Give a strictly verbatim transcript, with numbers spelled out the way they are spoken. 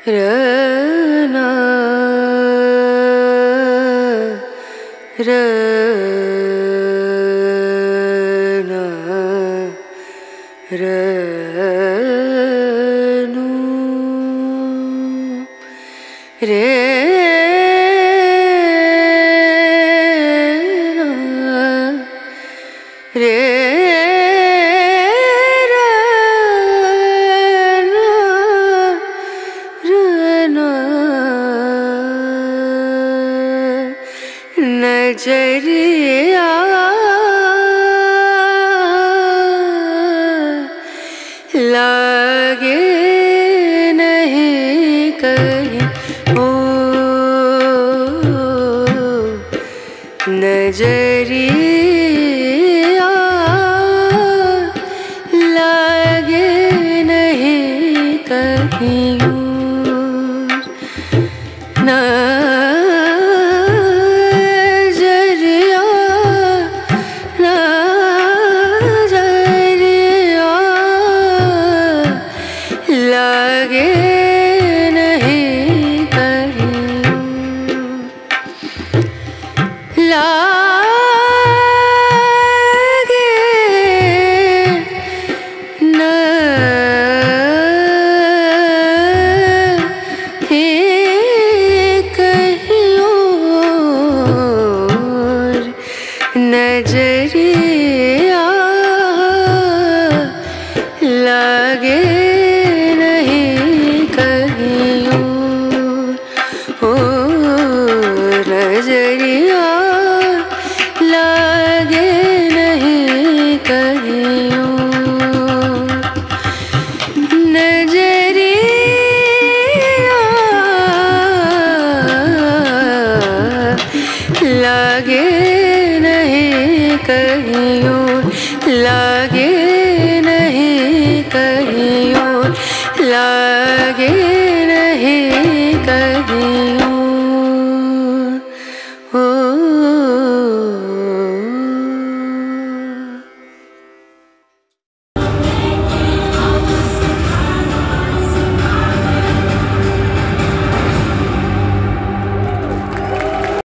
रना रना रनु रे रे नजरिया लागे नहीं कहीं ओ नजरिया लागे नहीं कहीं ना लागे नहीं कहीं लागे नहीं कहीं और नजरिया लागे नजरिया लागे नहीं कहीं नजरिया लागे नहीं कहीं लागे